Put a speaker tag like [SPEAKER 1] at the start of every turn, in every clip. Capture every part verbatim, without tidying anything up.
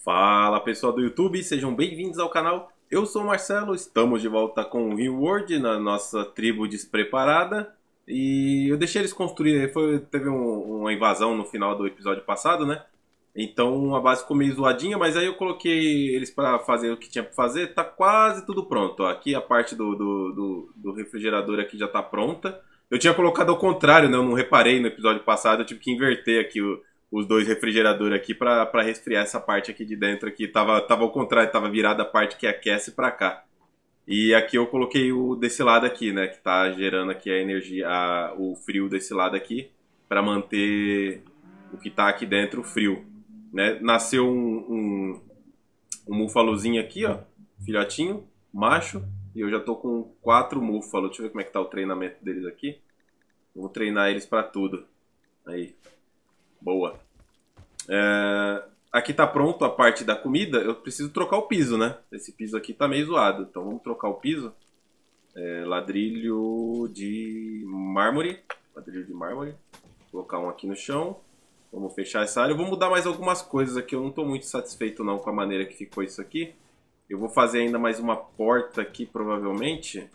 [SPEAKER 1] Fala pessoal do YouTube, sejam bem-vindos ao canal. Eu sou o Marcelo, estamos de volta com o RealWorld na nossa tribo despreparada. E eu deixei eles construírem, foi, teve um, uma invasão no final do episódio passado, né? Então a base ficou meio zoadinha, mas aí eu coloquei eles para fazer o que tinha para fazer. Tá quase tudo pronto, ó. Aqui a parte do, do, do, do refrigerador aqui já tá pronta. Eu tinha colocado ao contrário, né? Eu não reparei no episódio passado, eu tive que inverter aqui o... os dois refrigeradores aqui para resfriar essa parte aqui de dentro aqui. Tava, tava ao contrário, tava virada a parte que aquece para cá. E aqui eu coloquei o desse lado aqui, né? Que tá gerando aqui a energia, a, o frio desse lado aqui. Para manter o que tá aqui dentro frio. Né? Nasceu um, um, um múfalozinho aqui, ó. Filhotinho, macho. E eu já tô com quatro múfalos. Deixa eu ver como é que tá o treinamento deles aqui. Vou treinar eles para tudo. Aí. Boa. É, aqui tá pronto a parte da comida. Eu preciso trocar o piso, né? Esse piso aqui tá meio zoado. Então vamos trocar o piso. É, ladrilho de mármore. Ladrilho de mármore. Vou colocar um aqui no chão. Vamos fechar essa área. Eu vou mudar mais algumas coisas aqui. Eu não tô muito satisfeito não com a maneira que ficou isso aqui. Eu vou fazer ainda mais uma porta aqui, provavelmente.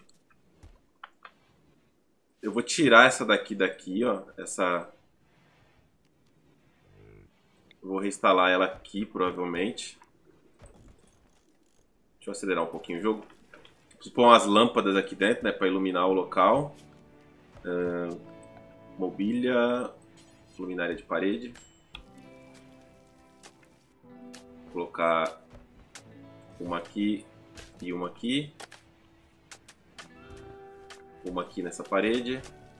[SPEAKER 1] Eu vou tirar essa daqui daqui, ó. Essa... Vou reinstalar ela aqui, provavelmente. Deixa eu acelerar um pouquinho o jogo. Preciso pôr umas lâmpadas aqui dentro, né? Para iluminar o local. Uh, mobília. Luminária de parede. Vou colocar uma aqui e uma aqui. Uma aqui nessa parede.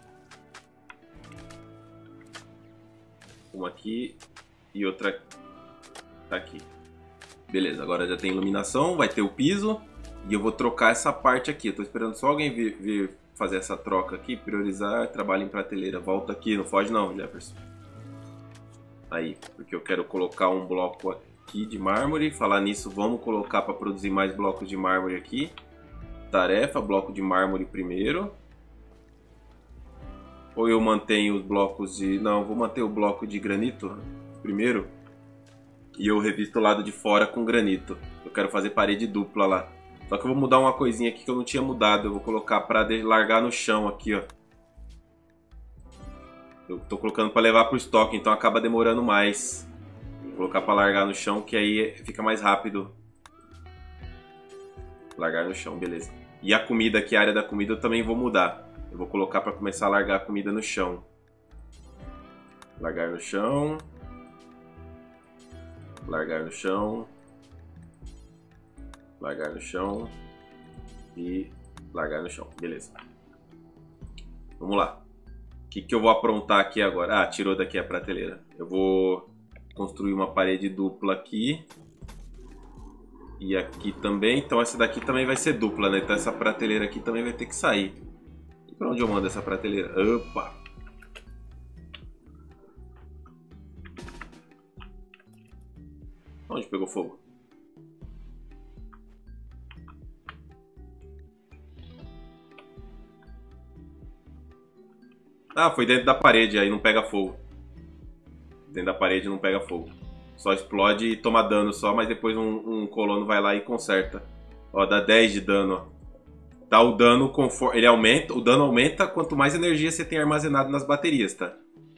[SPEAKER 1] Uma aqui. E outra tá aqui. Beleza, agora já tem iluminação, vai ter o piso. E eu vou trocar essa parte aqui. Eu tô esperando só alguém vir, vir fazer essa troca aqui. Priorizar, trabalho em prateleira. Volta aqui, não foge não, Jefferson. Aí, porque eu quero colocar um bloco aqui de mármore. Falar nisso, vamos colocar para produzir mais blocos de mármore aqui. Tarefa, bloco de mármore primeiro. Ou eu mantenho os blocos de... Não, vou manter o bloco de granito primeiro. E eu revisto o lado de fora com granito. Eu quero fazer parede dupla lá. Só que eu vou mudar uma coisinha aqui que eu não tinha mudado. Eu vou colocar para largar no chão aqui, ó. Eu tô colocando para levar pro estoque, então acaba demorando mais. Vou colocar para largar no chão, que aí fica mais rápido. Largar no chão, beleza. E a comida aqui, a área da comida, eu também vou mudar. Eu vou colocar para começar a largar a comida no chão. Largar no chão. Largar no chão. Largar no chão. E largar no chão. Beleza. Vamos lá. O que, que eu vou aprontar aqui agora? Ah, tirou daqui a prateleira. Eu vou construir uma parede dupla aqui. E aqui também. Então essa daqui também vai ser dupla, né? Então essa prateleira aqui também vai ter que sair. E pra onde eu mando essa prateleira? Opa! Onde pegou fogo? Ah, foi dentro da parede, aí não pega fogo. Dentro da parede não pega fogo. Só explode e toma dano só, mas depois um, um colono vai lá e conserta. Ó, dá dez de dano, ó. Tá, o dano conforme ele aumenta, o dano aumenta quanto mais energia você tem armazenado nas baterias, tá?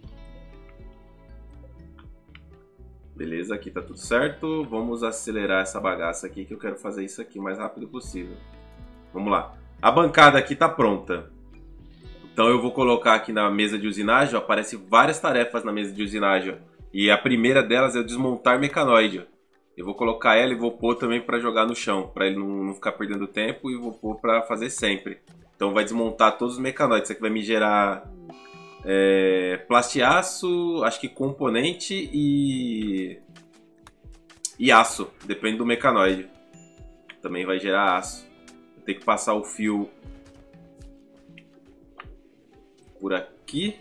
[SPEAKER 1] Beleza, aqui tá tudo certo. Vamos acelerar essa bagaça aqui que eu quero fazer isso aqui o mais rápido possível. Vamos lá. A bancada aqui tá pronta. Então eu vou colocar aqui na mesa de usinagem, ó, aparece várias tarefas na mesa de usinagem. Ó, e a primeira delas é o desmontar mecanoide. Ó. Eu vou colocar ela e vou pôr também para jogar no chão, para ele não, não ficar perdendo tempo, e vou pôr para fazer sempre. Então vai desmontar todos os mecanoides. Isso aqui vai me gerar é, plastiaço, acho que componente e, e aço, depende do mecanoide. Também vai gerar aço. Eu tenho que passar o fio por aqui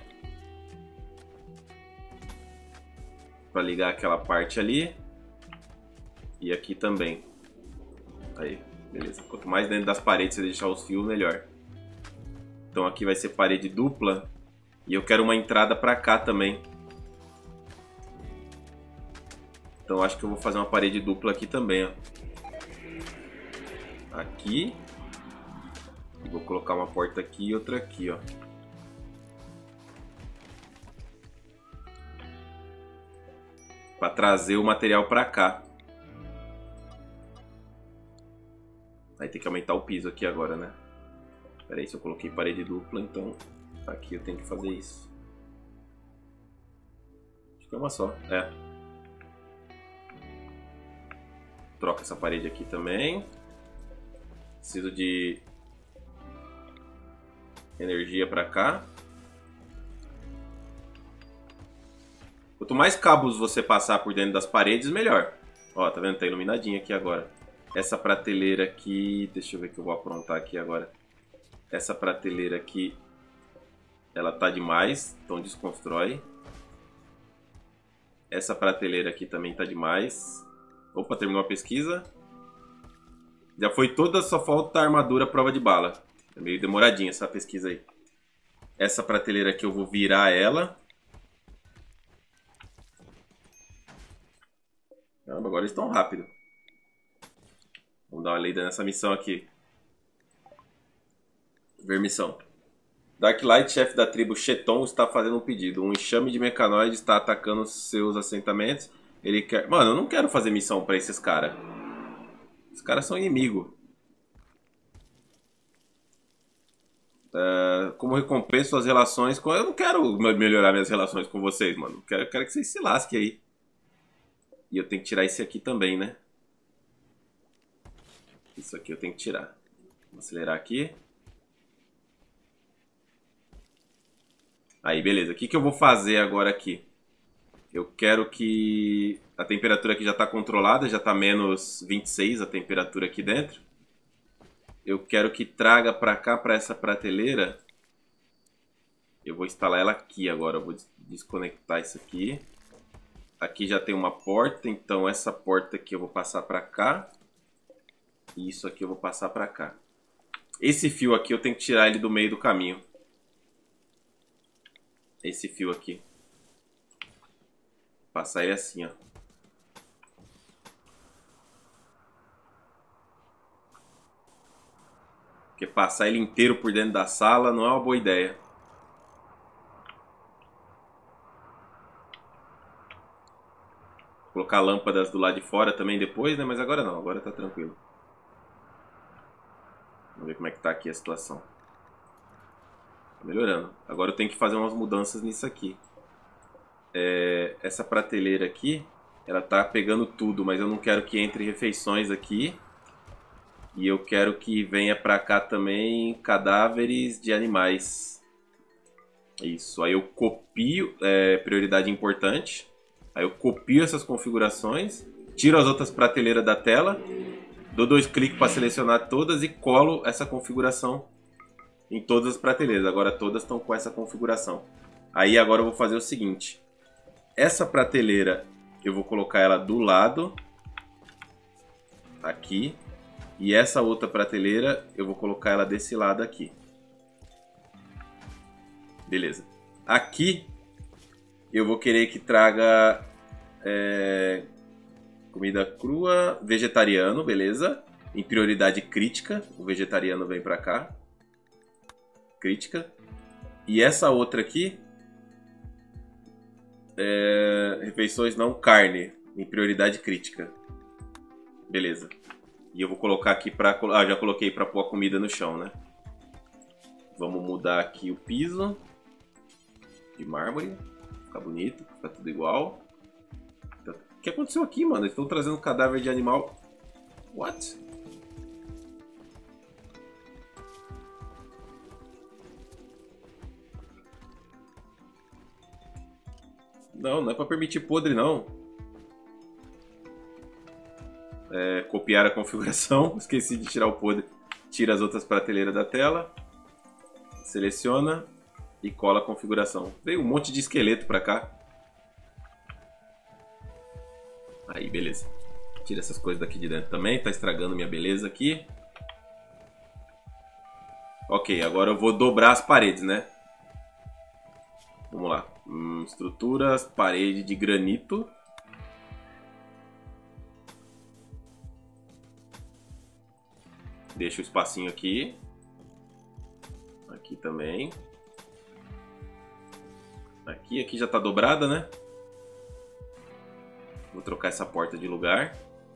[SPEAKER 1] para ligar aquela parte ali e aqui também. Aí, beleza. Quanto mais dentro das paredes você deixar os fios, melhor. Então aqui vai ser parede dupla e eu quero uma entrada para cá também. Então acho que eu vou fazer uma parede dupla aqui também, ó. Aqui. E vou colocar uma porta aqui e outra aqui, ó. Para trazer o material para cá. Aí tem que aumentar o piso aqui agora, né? Pera aí, se eu coloquei parede dupla, então aqui eu tenho que fazer isso. Acho que é uma só, é. Troca essa parede aqui também. Preciso de energia para cá. Quanto mais cabos você passar por dentro das paredes, melhor. Ó, tá vendo? Tá iluminadinho aqui agora. Essa prateleira aqui... Deixa eu ver o que eu vou aprontar aqui agora. Essa prateleira aqui... Ela tá demais, então desconstrói. Essa prateleira aqui também tá demais. Opa, terminou a pesquisa. Já foi toda, só falta a armadura prova de bala. É meio demoradinha essa pesquisa aí. Essa prateleira aqui eu vou virar ela. Caramba, agora eles estão rápido. Vamos dar uma lida nessa missão aqui. Ver missão. Darklight, chefe da tribo Cheton, está fazendo um pedido. Um enxame de mecanoides está atacando seus assentamentos. Ele quer... Mano, eu não quero fazer missão pra esses caras. Os caras são inimigos. Uh, como recompensa suas relações com... Eu não quero melhorar minhas relações com vocês, mano. Eu quero, eu quero que vocês se lasquem aí. E eu tenho que tirar esse aqui também, né? Isso aqui eu tenho que tirar. Vou acelerar aqui. Aí, beleza. O que, que eu vou fazer agora aqui? Eu quero que... A temperatura aqui já está controlada. Já está menos vinte e seis a temperatura aqui dentro. Eu quero que traga para cá, para essa prateleira. Eu vou instalar ela aqui agora. Eu vou desconectar isso aqui. Aqui já tem uma porta, então essa porta aqui eu vou passar para cá. E isso aqui eu vou passar para cá. Esse fio aqui eu tenho que tirar ele do meio do caminho. Esse fio aqui. Passar ele assim, ó. Porque passar ele inteiro por dentro da sala não é uma boa ideia. Colocar lâmpadas do lado de fora também depois, né? Mas agora não, agora tá tranquilo. Vamos ver como é que tá aqui a situação. Tá melhorando. Agora eu tenho que fazer umas mudanças nisso aqui. É, essa prateleira aqui, ela tá pegando tudo, mas eu não quero que entre refeições aqui. E eu quero que venha pra cá também cadáveres de animais. Isso, aí eu copio, é, prioridade importante. Aí eu copio essas configurações, tiro as outras prateleiras da tela, dou dois cliques para selecionar todas e colo essa configuração em todas as prateleiras. Agora todas estão com essa configuração. Aí agora eu vou fazer o seguinte. Essa prateleira eu vou colocar ela do lado, aqui. E essa outra prateleira eu vou colocar ela desse lado aqui. Beleza. Aqui eu vou querer que traga é, comida crua, vegetariano, beleza? Em prioridade crítica, o vegetariano vem pra cá. Crítica. E essa outra aqui, é, refeições não carne, em prioridade crítica. Beleza. E eu vou colocar aqui pra... Ah, já coloquei pra pôr a comida no chão, né? Vamos mudar aqui o piso de mármore. Fica bonito, fica tudo igual. O que aconteceu aqui, mano? Eles estão trazendo cadáver de animal. What? Não, não é pra permitir podre, não. É, copiar a configuração. Esqueci de tirar o podre. Tira as outras prateleiras da tela. Seleciona. E cola a configuração. Veio um monte de esqueleto pra cá. Aí, beleza. Tira essas coisas daqui de dentro também. Tá estragando minha beleza aqui. Ok, agora eu vou dobrar as paredes, né? Vamos lá. Hum, estruturas, parede de granito. Deixa o espacinho aqui. Aqui também. Aqui, aqui já tá dobrada, né? Vou trocar essa porta de lugar.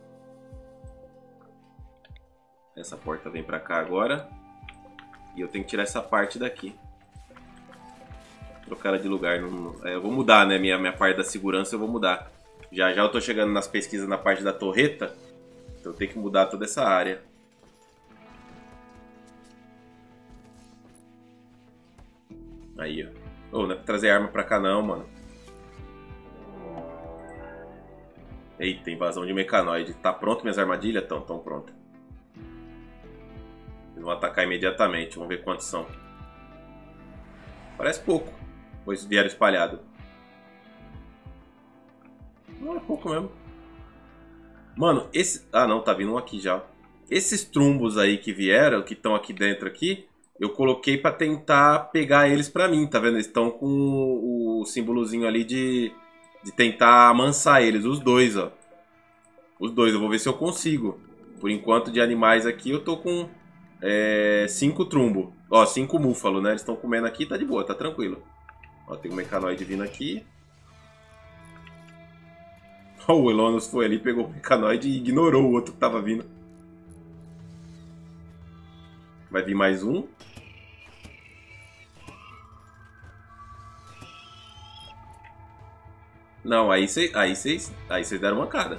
[SPEAKER 1] Essa porta vem pra cá agora. E eu tenho que tirar essa parte daqui. Trocar ela de lugar. Não, é, eu vou mudar, né? Minha, minha parte da segurança eu vou mudar. Já já eu tô chegando nas pesquisas na parte da torreta. Então eu tenho que mudar toda essa área. Aí, ó. Oh, não é pra trazer arma pra cá não, mano. Eita, invasão de mecanoide. Tá pronto minhas armadilhas? Estão, estão prontas. Eles vão atacar imediatamente. Vamos ver quantos são. Parece pouco. Pois vieram espalhado. Não é pouco mesmo. Mano, esse... Ah, não. Tá vindo um aqui já. Esses trumbos aí que vieram, que estão aqui dentro aqui, eu coloquei pra tentar pegar eles pra mim, tá vendo? Eles estão com o símbolozinho ali de... De tentar amansar eles, os dois, ó. Os dois, eu vou ver se eu consigo. Por enquanto, de animais aqui, eu tô com é, cinco trumbo. Ó, cinco múfalo, né? Eles estão comendo aqui, tá de boa, tá tranquilo. Ó, tem um mecanoide vindo aqui. Ó, o Elonos foi ali, pegou o mecanoide e ignorou o outro que tava vindo. Vai vir mais um. Não, aí vocês aí cês, aí cês deram mancada.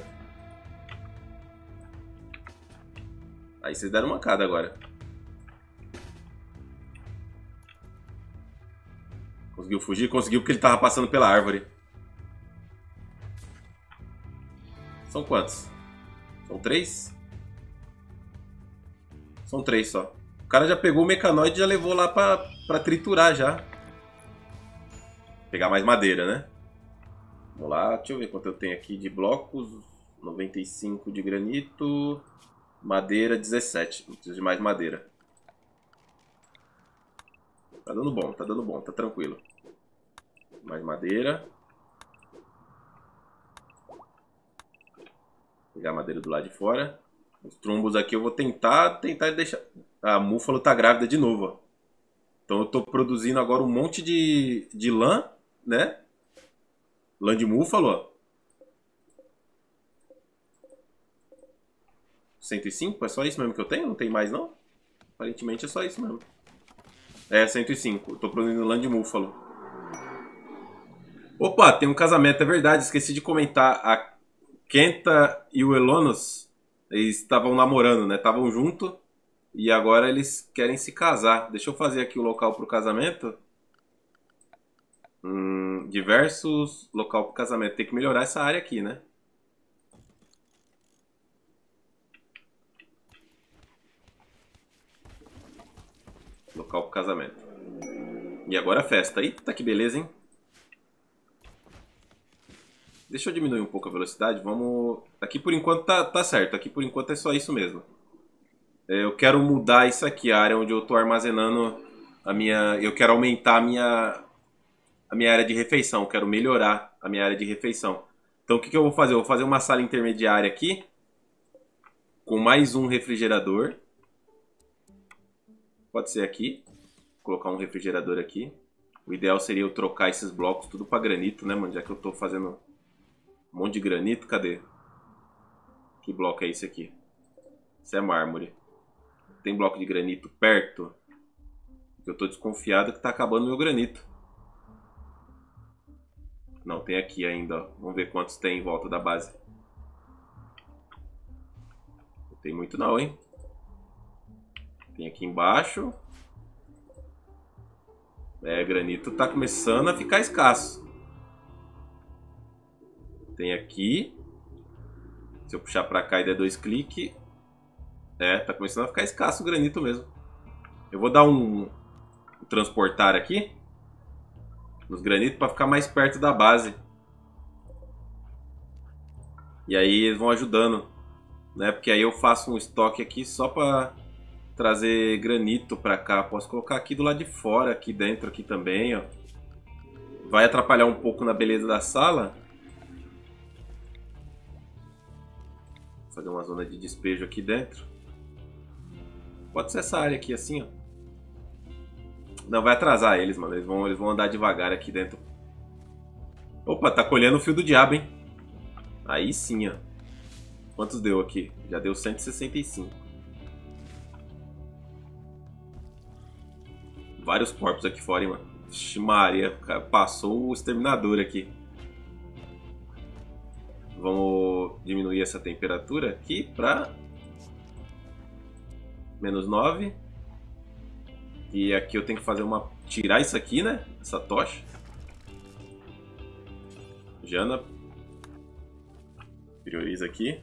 [SPEAKER 1] Aí vocês deram mancada agora. Conseguiu fugir? Conseguiu porque ele tava passando pela árvore. São quantos? São três? São três só. O cara já pegou o mecanoide e já levou lá pra, pra triturar já. Pegar mais madeira, né? Vamos lá, deixa eu ver quanto eu tenho aqui de blocos. noventa e cinco de granito. Madeira, dezessete. Não preciso de mais madeira. Tá dando bom, tá dando bom, tá tranquilo. Mais madeira. Pegar a madeira do lado de fora. Os trombos aqui eu vou tentar, tentar deixar... A múfalo tá grávida de novo, ó. Então eu tô produzindo agora um monte de, de lã, né? Lã de múfalo, ó. cento e cinco? É só isso mesmo que eu tenho? Não tem mais, não? Aparentemente é só isso mesmo. É, cento e cinco. Eu tô produzindo lã de múfalo. Opa, tem um casamento, é verdade. Esqueci de comentar. A Kenta e o Elonos, eles estavam namorando, né? Estavam juntos. E agora eles querem se casar. Deixa eu fazer aqui o local pro casamento. Hum, diversos local pro casamento. Tem que melhorar essa área aqui, né? Local pro casamento. E agora a festa. Eita, que beleza, hein? Deixa eu diminuir um pouco a velocidade. Vamos... Aqui por enquanto tá, tá certo. Aqui por enquanto é só isso mesmo. É, eu quero mudar isso aqui, a área onde eu tô armazenando a minha... Eu quero aumentar a minha... A minha área de refeição. Eu quero melhorar a minha área de refeição. Então o que, que eu vou fazer? Eu vou fazer uma sala intermediária aqui. Com mais um refrigerador. Pode ser aqui. Vou colocar um refrigerador aqui. O ideal seria eu trocar esses blocos tudo para granito, né, mano? Já que eu tô fazendo um monte de granito. Cadê? Que bloco é esse aqui? Isso é mármore. Tem bloco de granito perto? Eu tô desconfiado que tá acabando meu granito. Não, tem aqui ainda, ó. Vamos ver quantos tem em volta da base. Não tem muito não, hein? Tem aqui embaixo. É, granito tá começando a ficar escasso. Tem aqui. Se eu puxar pra cá e der dois cliques. É, tá começando a ficar escasso o granito mesmo. Eu vou dar um, um transportar aqui. Nos granitos pra ficar mais perto da base. E aí eles vão ajudando, né? Porque aí eu faço um estoque aqui só pra trazer granito pra cá. Posso colocar aqui do lado de fora, aqui dentro aqui também, ó. Vai atrapalhar um pouco na beleza da sala. Vou fazer uma zona de despejo aqui dentro. pode ser essa área aqui, assim, ó. Não, vai atrasar eles, mano. Eles vão, eles vão andar devagar aqui dentro. Opa, tá colhendo o fio do diabo, hein? Aí sim, ó. Quantos deu aqui? Já deu cento e sessenta e cinco. Vários corpos aqui fora, hein, mano. Vixe Maria, passou o exterminador aqui. Vamos diminuir essa temperatura aqui pra menos nove. E aqui eu tenho que fazer uma... tirar isso aqui, né? Essa tocha. Jana. Prioriza aqui.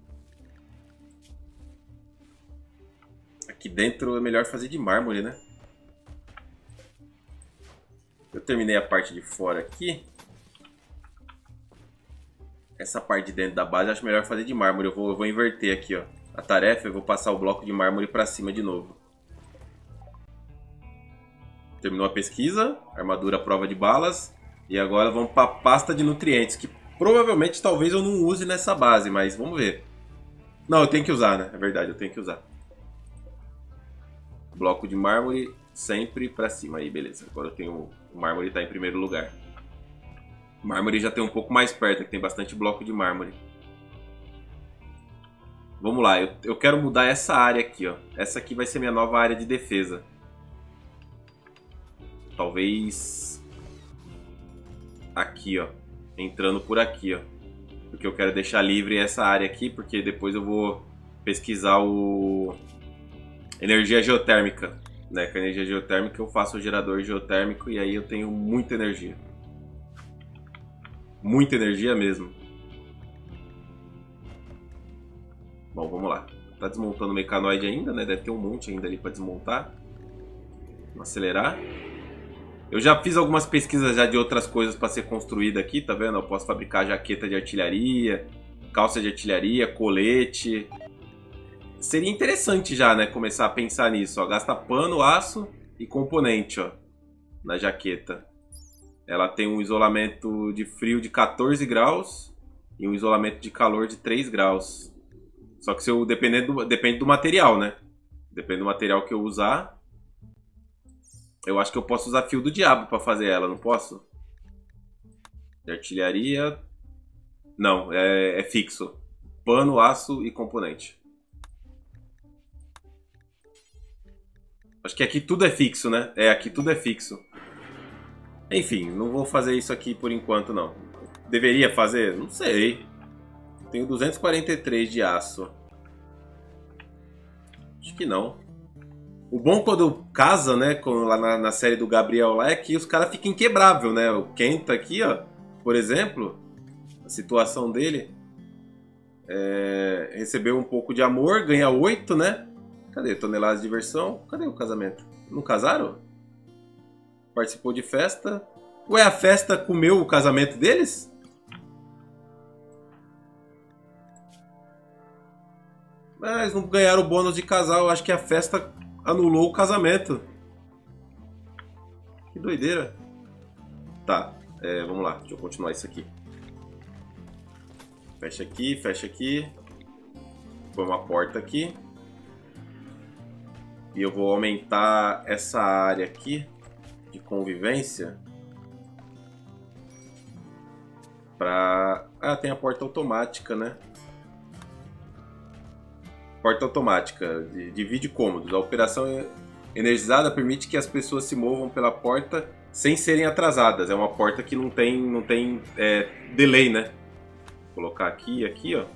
[SPEAKER 1] Aqui dentro é melhor fazer de mármore, né? Eu terminei a parte de fora aqui. Essa parte de dentro da base eu acho melhor fazer de mármore. Eu vou, eu vou inverter aqui, ó. A tarefa, eu vou passar o bloco de mármore pra cima de novo. Terminou a pesquisa. Armadura à prova de balas. E agora vamos pra pasta de nutrientes. Que provavelmente talvez eu não use nessa base, mas vamos ver. Não, eu tenho que usar, né? É verdade, eu tenho que usar. Bloco de mármore sempre pra cima. Aí, beleza. Agora eu tenho... O mármore tá em primeiro lugar. O mármore já tem um pouco mais perto, que tem bastante bloco de mármore. Vamos lá, eu, eu quero mudar essa área aqui, ó. Essa aqui vai ser minha nova área de defesa. Talvez... aqui, ó. Entrando por aqui, ó. Porque eu quero deixar livre essa área aqui, porque depois eu vou pesquisar o... energia geotérmica. Né? Com a energia geotérmica eu faço o gerador geotérmico e aí eu tenho muita energia. Muita energia mesmo. Bom, vamos lá. Tá desmontando o mecanoide ainda, né? Deve ter um monte ainda ali para desmontar. Vamos acelerar. Eu já fiz algumas pesquisas já de outras coisas para ser construída aqui, tá vendo? Eu posso fabricar jaqueta de artilharia, calça de artilharia, colete. Seria interessante já, né? Começar a pensar nisso, ó. Gasta pano, aço e componente, ó. Na jaqueta. Ela tem um isolamento de frio de quatorze graus e um isolamento de calor de três graus. Só que se eu depender do, depende do material, né? Depende do material que eu usar. Eu acho que eu posso usar fio do diabo para fazer ela, não posso? De artilharia... Não, é, é fixo. Pano, aço e componente. Acho que aqui tudo é fixo, né? É, aqui tudo é fixo. Enfim, não vou fazer isso aqui por enquanto, não. Deveria fazer? Não sei. Tenho duzentos e quarenta e três de aço. Acho que não. O bom quando casa, né, quando, lá na, na série do Gabriel lá, é que os caras ficam inquebráveis, né? O Kenta aqui, ó, por exemplo, a situação dele, é, recebeu um pouco de amor, ganha oito, né? Cadê? Toneladas de diversão. Cadê o casamento? Não casaram? Participou de festa. Ué, a festa comeu o casamento deles? Ah, eles não ganharam o bônus de casal. Eu acho que a festa anulou o casamento. Que doideira. Tá, é, vamos lá. Deixa eu continuar isso aqui. Fecha aqui, fecha aqui. Põe uma porta aqui. E eu vou aumentar essa área aqui de convivência pra... Ah, tem a porta automática, né? Porta automática, divide cômodos. A operação energizada permite que as pessoas se movam pela porta sem serem atrasadas. É uma porta que não tem, não tem é, delay, né? Vou colocar aqui e aqui, ó.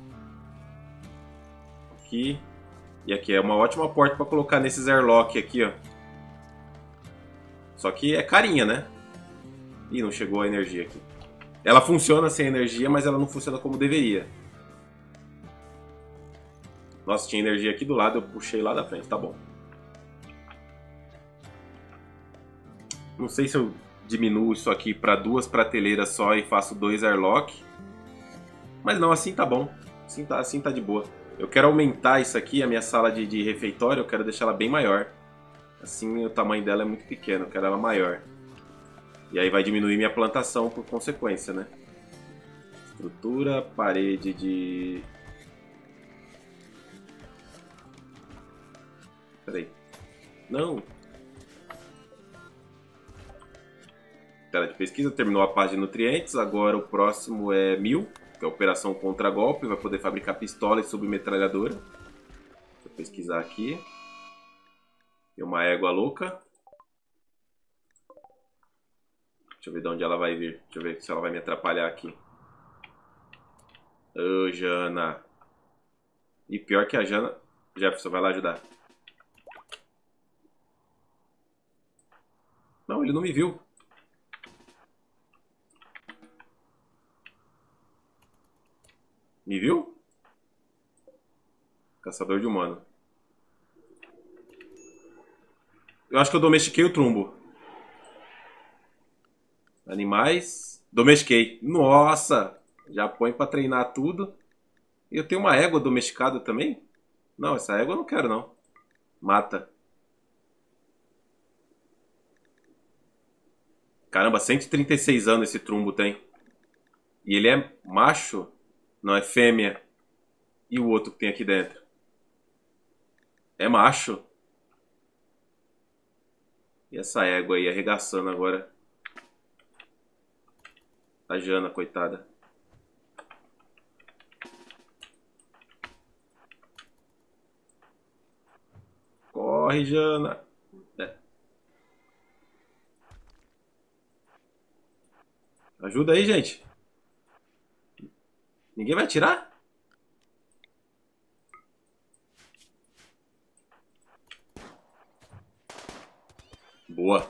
[SPEAKER 1] Aqui. E aqui é uma ótima porta para colocar nesses airlock aqui, ó. Só que é carinha, né? Ih, não chegou a energia aqui. Ela funciona sem energia, mas ela não funciona como deveria. Nossa, tinha energia aqui do lado, eu puxei lá da frente, tá bom. Não sei se eu diminuo isso aqui para duas prateleiras só e faço dois airlock. Mas não, assim tá bom. Assim tá, assim tá de boa. Eu quero aumentar isso aqui, a minha sala de, de refeitório, eu quero deixar ela bem maior. Assim o tamanho dela é muito pequeno, eu quero ela maior. E aí vai diminuir minha plantação por consequência, né? Estrutura, parede de... Pera aí. Não. Tela de pesquisa, terminou a parte de nutrientes. Agora o próximo é mil, que é a operação contra golpe. Vai poder fabricar pistola e submetralhadora. Deixa eu pesquisar aqui. Tem uma égua louca. Deixa eu ver de onde ela vai vir. Deixa eu ver se ela vai me atrapalhar aqui. Ô, Jana. E pior que a Jana... Jefferson, vai lá ajudar. Não, ele não me viu. Me viu? Caçador de humano. Eu acho que eu domestiquei o trumbo. Animais. Domestiquei. Nossa! Já põe pra treinar tudo. E eu tenho uma égua domesticada também? Não, essa égua eu não quero não. Mata. Caramba, cento e trinta e seis anos esse trumbo tem. E ele é macho? Não, é fêmea. E o outro que tem aqui dentro? É macho. E essa égua aí arregaçando agora. A Jana, coitada. Corre, Jana. É. Ajuda aí, gente. Ninguém vai atirar? Boa.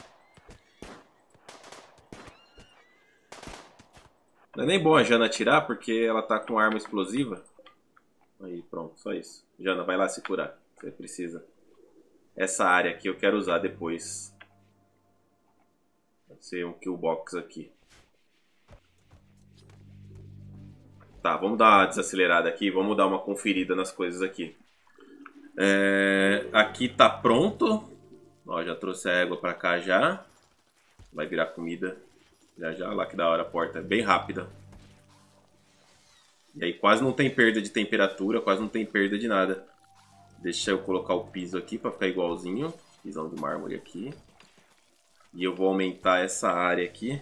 [SPEAKER 1] Não é nem bom a Jana atirar porque ela tá com arma explosiva. Aí, pronto, só isso. Jana, vai lá se curar. Você precisa. Essa área aqui eu quero usar depois. Vai ser um kill box aqui. Tá, vamos dar uma desacelerada aqui. Vamos dar uma conferida nas coisas aqui. É, aqui tá pronto. Ó, já trouxe a égua pra cá já. Vai virar comida. Já já, lá que da hora a porta. É bem rápida. E aí quase não tem perda de temperatura. Quase não tem perda de nada. Deixa eu colocar o piso aqui pra ficar igualzinho. Pisão de mármore aqui. E eu vou aumentar essa área aqui.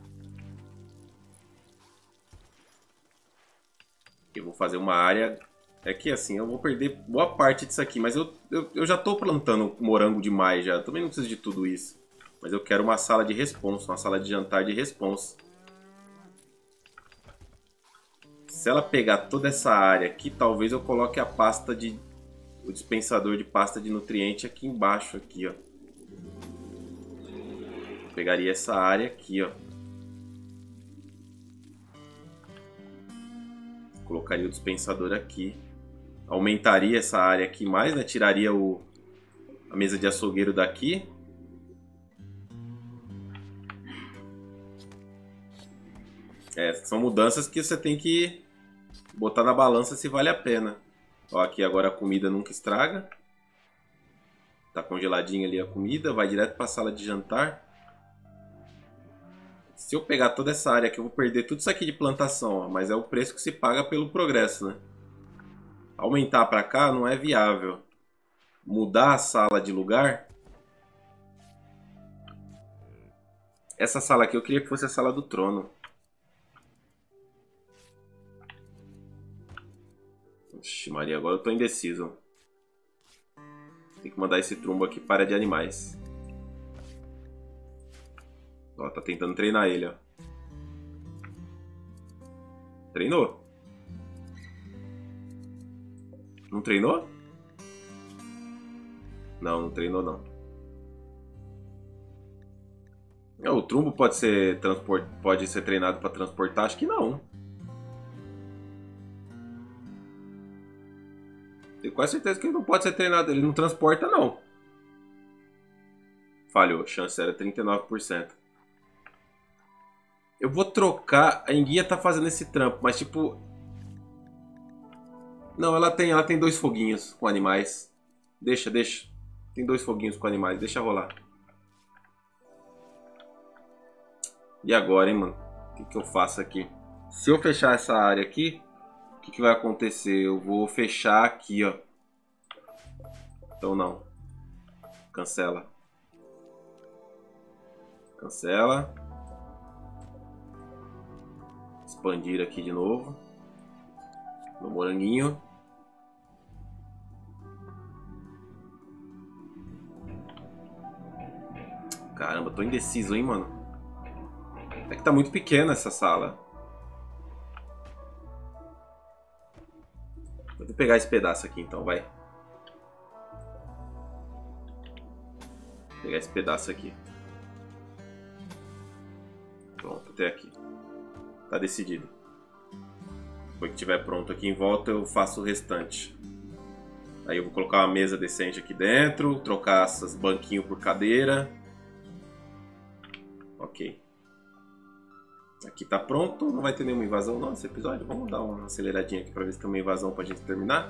[SPEAKER 1] Eu vou fazer uma área... É que assim, eu vou perder boa parte disso aqui. Mas eu, eu, eu já tô plantando morango demais já. Também não preciso de tudo isso. Mas eu quero uma sala de responsa. Uma sala de jantar de responsa. Se ela pegar toda essa área aqui, talvez eu coloque a pasta de... O dispensador de pasta de nutriente aqui embaixo, aqui, ó. Pegaria essa área aqui, ó. Colocaria o dispensador aqui. Aumentaria essa área aqui mais, né? Tiraria o, a mesa de açougueiro daqui. É, são mudanças que você tem que botar na balança se vale a pena. Ó, aqui agora a comida nunca estraga. Tá congeladinha ali a comida. Vai direto para a sala de jantar. Se eu pegar toda essa área aqui, eu vou perder tudo isso aqui de plantação. Ó, mas é o preço que se paga pelo progresso, né? Aumentar para cá não é viável. Mudar a sala de lugar. Essa sala aqui eu queria que fosse a sala do trono. Oxi, Maria, agora eu tô indeciso. Tem que mandar esse trumbo aqui para de animais. Ó, tá tentando treinar ele, ó. Treinou? Não treinou? Não, não treinou não. O trumbo pode ser transport... pode ser treinado para transportar? Acho que não. Tenho quase certeza que ele não pode ser treinado. Ele não transporta, não. Falhou. A chance era trinta e nove por cento. Eu vou trocar... A enguia tá fazendo esse trampo, mas tipo... Não, ela tem, ela tem dois foguinhos com animais. Deixa, deixa. Tem dois foguinhos com animais. Deixa rolar. E agora, hein, mano? O que, que eu faço aqui? Se eu fechar essa área aqui... O que, que vai acontecer? Eu vou fechar aqui, ó. Então não. Cancela. Cancela. Expandir aqui de novo. No moranguinho. Caramba, tô indeciso, hein, mano. É que tá muito pequena essa sala. Vou pegar esse pedaço aqui então, vai. Vou pegar esse pedaço aqui. Pronto, até aqui. Tá decidido. Depois que estiver pronto aqui em volta, eu faço o restante. Aí eu vou colocar uma mesa decente aqui dentro, trocar essas banquinhos por cadeira. Ok. Aqui tá pronto, não vai ter nenhuma invasão não nesse episódio. Vamos dar uma aceleradinha aqui pra ver se tem uma invasão pra gente terminar.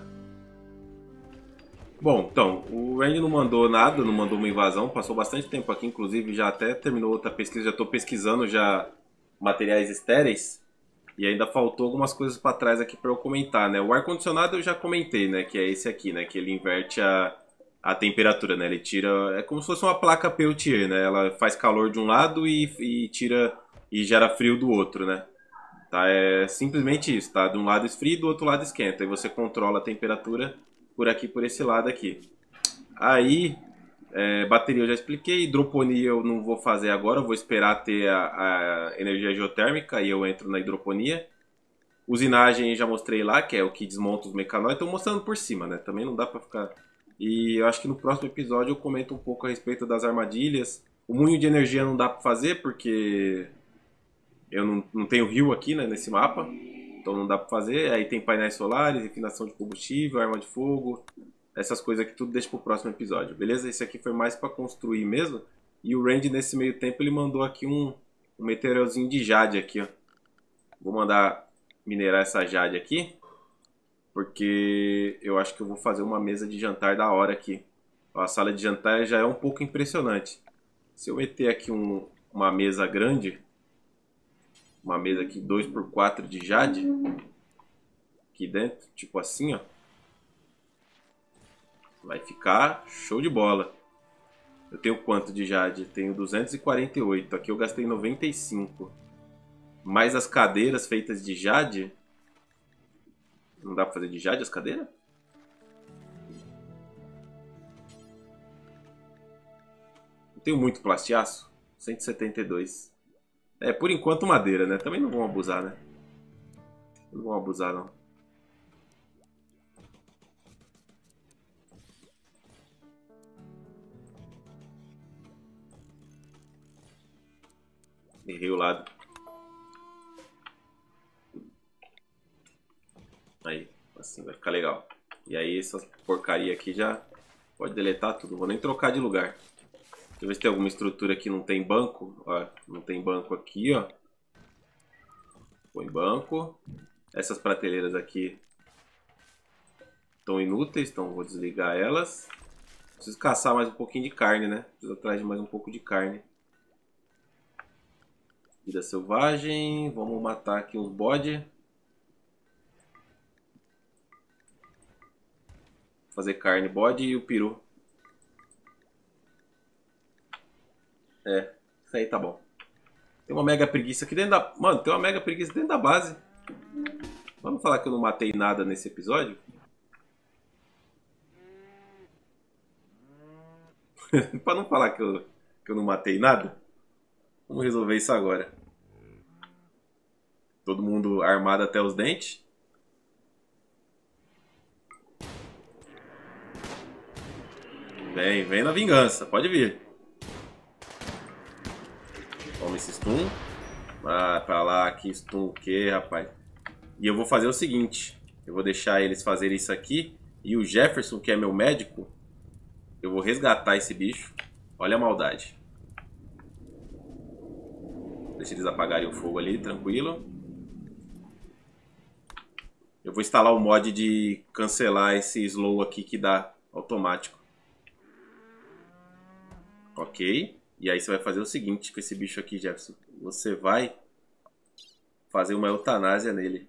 [SPEAKER 1] Bom, então, o Randy não mandou nada, não mandou uma invasão. Passou bastante tempo aqui, inclusive já até terminou outra pesquisa. Já tô pesquisando já materiais estéreis. E ainda faltou algumas coisas pra trás aqui pra eu comentar, né? O ar-condicionado eu já comentei, né? Que é esse aqui, né? Que ele inverte a, a temperatura, né? Ele tira... É como se fosse uma placa Peltier, né? Ela faz calor de um lado e, e tira... E gera frio do outro, né? Tá? É simplesmente isso, tá? De um lado esfria e do outro lado esquenta. E você controla a temperatura por aqui, por esse lado aqui. Aí, é, bateria eu já expliquei. Hidroponia eu não vou fazer agora. Eu vou esperar ter a, a energia geotérmica e eu entro na hidroponia. Usinagem já mostrei lá, que é o que desmonta os mecanóides. Estou mostrando por cima, né? Também não dá pra ficar... E eu acho que no próximo episódio eu comento um pouco a respeito das armadilhas. O moinho de energia não dá pra fazer porque... Eu não, não tenho rio aqui, né, nesse mapa, então não dá pra fazer. Aí tem painéis solares, refinação de combustível, arma de fogo, essas coisas aqui tudo deixa pro próximo episódio, beleza? Esse aqui foi mais pra construir mesmo. E o Randy, nesse meio tempo, ele mandou aqui um, um meteorozinho de jade aqui, ó. Vou mandar minerar essa jade aqui, porque eu acho que eu vou fazer uma mesa de jantar da hora aqui. Ó, a sala de jantar já é um pouco impressionante. Se eu meter aqui um, uma mesa grande... Uma mesa aqui dois por quatro de jade. Aqui dentro, tipo assim, ó. Vai ficar show de bola. Eu tenho quanto de jade? Tenho duzentos e quarenta e oito. Aqui eu gastei noventa e cinco. Mais as cadeiras feitas de jade. Não dá pra fazer de jade as cadeiras? Eu tenho muito plastiaço. cento e setenta e dois. É, por enquanto madeira, né? Também não vão abusar, né? Não vão abusar, não. Errei o lado. Aí, assim vai ficar legal. E aí essa porcaria aqui já pode deletar tudo. Não vou nem trocar de lugar. Deixa eu ver se tem alguma estrutura que não tem banco. Ó, não tem banco aqui, ó. Põe banco. Essas prateleiras aqui estão inúteis, então vou desligar elas. Preciso caçar mais um pouquinho de carne, né? Preciso atrás de mais um pouco de carne. Vida selvagem. Vamos matar aqui uns bode. Fazer carne, bode e o peru. É, isso aí tá bom. Tem uma mega preguiça aqui dentro da... Mano, tem uma mega preguiça dentro da base. Vamos falar que eu não matei nada nesse episódio? Pra não falar que eu, que eu não matei nada? Vamos resolver isso agora. Todo mundo armado até os dentes. Vem, vem na vingança. Pode vir. Toma esse stun. Ah, pra lá, que stun o que, rapaz? E eu vou fazer o seguinte. Eu vou deixar eles fazerem isso aqui. E o Jefferson, que é meu médico, eu vou resgatar esse bicho. Olha a maldade. Deixa eles apagarem o fogo ali, tranquilo. Eu vou instalar o mod de cancelar esse slow aqui que dá automático. Ok. E aí você vai fazer o seguinte com esse bicho aqui, Jefferson. Você vai fazer uma eutanásia nele.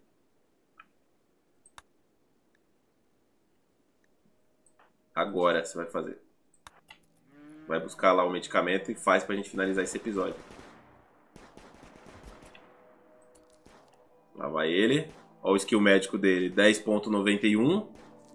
[SPEAKER 1] Agora você vai fazer. Vai buscar lá o medicamento e faz pra gente finalizar esse episódio. Lá vai ele. Olha o skill médico dele, dez ponto noventa e um.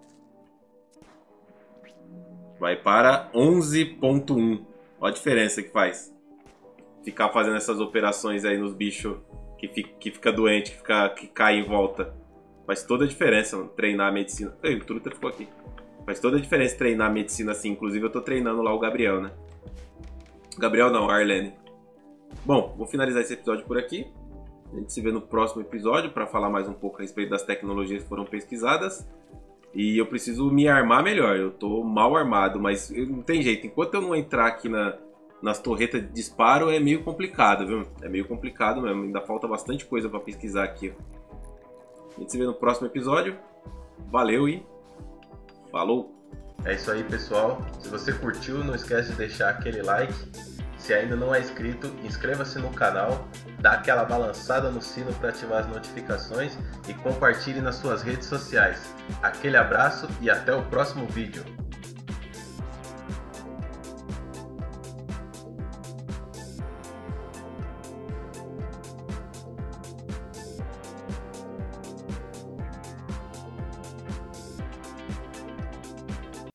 [SPEAKER 1] Vai para onze ponto um. Olha a diferença que faz. Ficar fazendo essas operações aí nos bichos que fica, que fica doente, que, fica, que cai em volta. Faz toda a diferença, mano, treinar a medicina. Ei, o Truta ficou aqui. Faz toda a diferença treinar a medicina assim. Inclusive eu tô treinando lá o Gabriel, né? Gabriel não, a Arlene. Bom, vou finalizar esse episódio por aqui. A gente se vê no próximo episódio para falar mais um pouco a respeito das tecnologias que foram pesquisadas. E eu preciso me armar melhor. Eu tô mal armado, mas não tem jeito. Enquanto eu não entrar aqui na, nas torretas de disparo, é meio complicado, viu? É meio complicado mesmo. Ainda falta bastante coisa para pesquisar aqui. A gente se vê no próximo episódio. Valeu e falou!
[SPEAKER 2] É isso aí, pessoal. Se você curtiu, não esquece de deixar aquele like. Se ainda não é inscrito, inscreva-se no canal, dá aquela balançada no sino para ativar as notificações e compartilhe nas suas redes sociais. Aquele abraço e até o próximo vídeo.